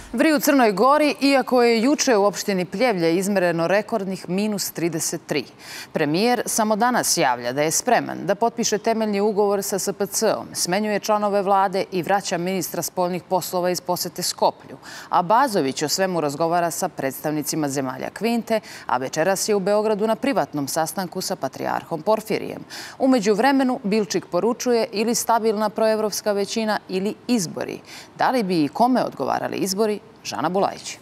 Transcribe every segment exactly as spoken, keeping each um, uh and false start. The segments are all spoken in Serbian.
Vri u Crnoj Gori, iako je juče u opštini Pljevlje izmereno rekordnih minus trideset tri. Premijer samo danas javlja da je spreman da potpiše temeljni ugovor sa S P C-om, smenjuje članove vlade i vraća ministra spoljnih poslova iz posete Skoplju. A Bazović o svemu razgovara sa predstavnicima zemalja Kvinte, a večeras je u Beogradu na privatnom sastanku sa patrijarhom Porfirijem. U međuvremenu Bilčik poručuje ili stabilna proevropska većina ili izbori. Da li bi i kome odgovarali izbori? Žana Bulajić.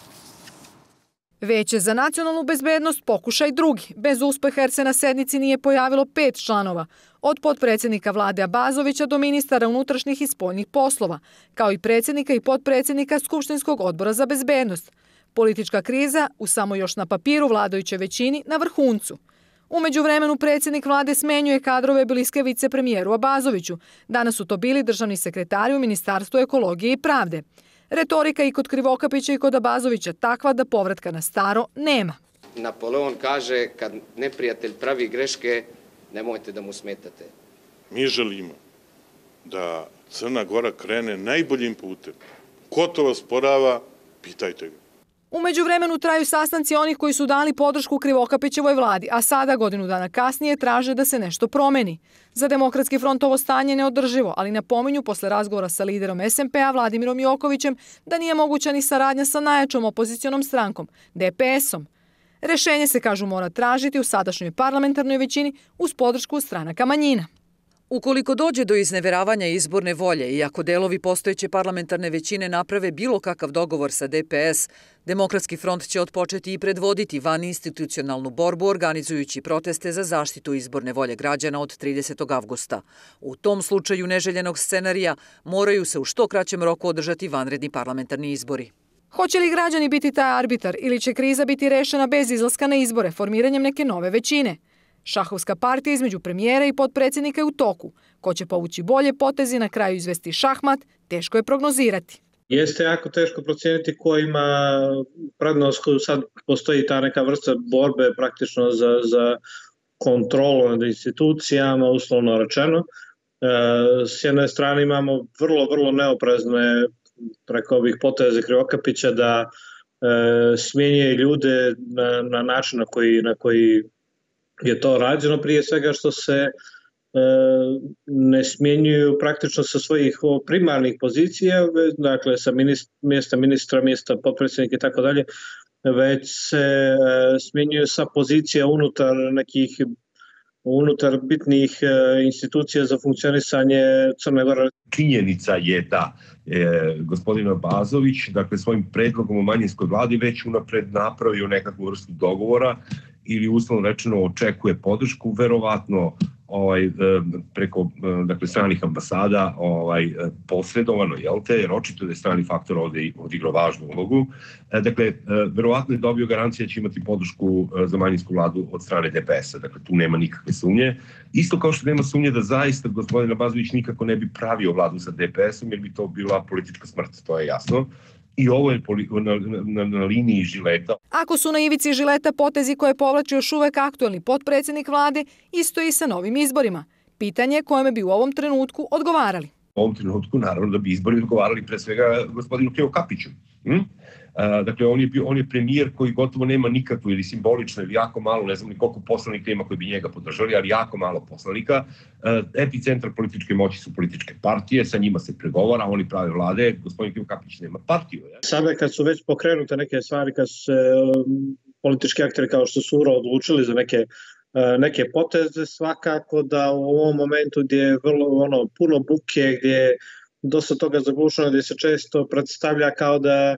Veće za nacionalnu bezbednost pokušaj drugi. Bez uspeha jer se na sednici nije pojavilo pet članova, od potpredsjednika vlade Bazovića do ministara unutrašnjih i spoljnih poslova, kao i predsjednika i potpredsjednika Skupštinskog odbora za bezbednost. Politička kriza u samo još na papiru vladajućoj većini na vrhuncu. U međuvremenu predsjednik vlade smenjuje kadrove bliske vicepremijeru Bazoviću. Danas su to bili državni sekretari u Ministarstvu ekologije i pravde. Retorika i kod Krivokapića i kod Bazovića takva da povratka na staro nema. Napoleon kaže, kad neprijatelj pravi greške, nemojte da mu smetate. Mi želimo da Crna Gora krene najboljim putem. Ko to osporava, pitajte ga. U međuvremenu traju sastanci onih koji su dali podršku Krivokapićevoj vladi, a sada, godinu dana kasnije, traže da se nešto promeni. Za Demokratski front ovo stanje neodrživo, ali napominju posle razgovora sa liderom S M P-a Vladimirom Jokovićem da nije moguća ni saradnja sa najjačom opozicionom strankom, D P S-om. Rešenje se, kažu, mora tražiti u sadašnjoj parlamentarnoj većini uz podršku stranaka manjina. Ukoliko dođe do izneveravanja izborne volje i ako delovi postojeće parlamentarne većine naprave bilo kakav dogovor sa D P S, Demokratski front će otpočeti i predvoditi vaninstitucionalnu borbu organizujući proteste za zaštitu izborne volje građana od tridesetog avgusta. U tom slučaju neželjenog scenarija moraju se u što kraćem roku održati vanredni parlamentarni izbori. Hoće li građani biti taj arbitar ili će kriza biti rešena bez izlaska na izbore formiranjem neke nove većine? Šahovska partija između premijera i potpredsjednika je u toku. Ko će povući bolje potezi na kraju izvesti šahmat, teško je prognozirati. Jeste jako teško procijeniti ko ima prednost, sad postoji ta neka vrsta borbe praktično za, za kontrolu nad institucijama, uslovno rečeno. S jedne strane imamo vrlo, vrlo neoprezne, preko ovih poteze Krivokapića da e, smjenjuje ljude na, na način na koji, na koji je to rađeno, prije svega što se e, ne smjenjuju praktično sa svojih primarnih pozicija, dakle sa minist, mjesta ministra, mjesta potpredsjednika i tako dalje, već se e, smjenjuju sa pozicija unutar nekih unutar bitnih e, institucija za funkcionisanje Crne Gore. Činjenica je da je gospodin Bazović, dakle svojim predlogom o manjinskoj vladi već unapred napravio nekakvu vrstu dogovora ili uslovno rečeno očekuje podršku, verovatno ovaj, preko dakle, stranih ambasada ovaj, posredovano, jel te, jer očito da je strani faktor ovdje odigrao važnu ulogu. Dakle, verovatno je dobio garancija da će imati podršku za manjinsku vladu od strane D P S-a, dakle tu nema nikakve sumnje. Isto kao što nema sumnje da zaista gospodin Bazović nikako ne bi pravio vladu sa D P S-om, jer bi to bila politička smrt, to je jasno. I ovo je na, na, na liniji žileta. Ako su na ivici žileta potezi koje povlači još uvek aktuelni potpredsjednik vlade, isto i sa novim izborima. Pitanje je kojeme bi u ovom trenutku odgovarali. U ovom trenutku naravno da bi izbori odgovarali pre svega gospodinu Krivokapiću. Hm? Dakle, on je, bio, on je premijer koji gotovo nema nikakvu ili simbolično ili jako malo, ne znam ni koliko poslanika ima koji bi njega podržali, ali jako malo poslanika. Epicentar političke moći su političke partije, sa njima se pregovara, oni prave vlade, gospodin Krivokapić nema partiju. Ja? Sada kad su već pokrenute neke stvari, kad su se politički akteri kao što su Uro odlučili za neke neke poteze, svakako da u ovom momentu gdje je vrlo ono, puno buke, gdje je dosta toga zagušeno, gdje se često predstavlja kao da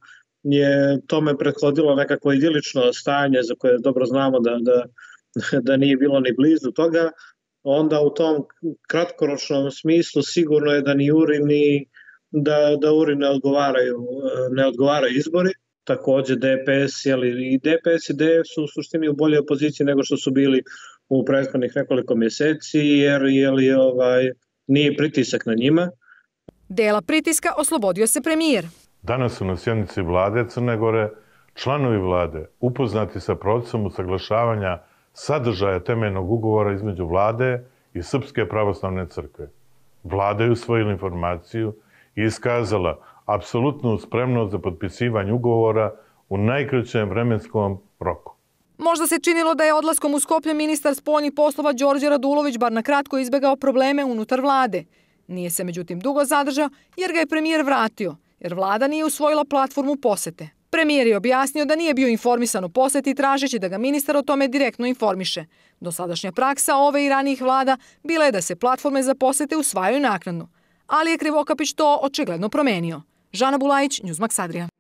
je tome prethodilo nekako idilično stanje za koje dobro znamo da, da, da nije bilo ni blizu toga, onda u tom kratkoročnom smislu sigurno je da ni Uri ni da, da Uri ne odgovaraju, ne odgovaraju izbori. Također D P S, jeli, i D P S i D F su u suštini u boljoj poziciji nego što su bili u prethodnih nekoliko mjeseci, jer jeli, ovaj, nije pritisak na njima. Dela pritiska oslobodio se premijer. Danas su na sjednici vlade Crne Gore članovi vlade upoznati sa procesom usaglašavanja sadržaja temeljnog ugovora između vlade i Srpske pravoslavne crkve. Vlada je usvojila informaciju i iskazala apsolutnu spremnost za potpisivanje ugovora u najkraćem vremenskom roku. Možda se činilo da je odlaskom u Skoplje ministar spoljnih poslova Đorđe Radulović bar na kratko izbegao probleme unutar vlade. Nije se međutim dugo zadržao jer ga je premijer vratio, jer vlada nije usvojila platformu posete. Premijer je objasnio da nije bio informisan o poseti tražeći da ga ministar o tome direktno informiše. Dosadašnja praksa ove i ranijih vlada bila je da se platforme za posete usvajaju naknadno. Ali je Krivokapić to očigledno promenio. Žana Bulajić, Newsmax Adria.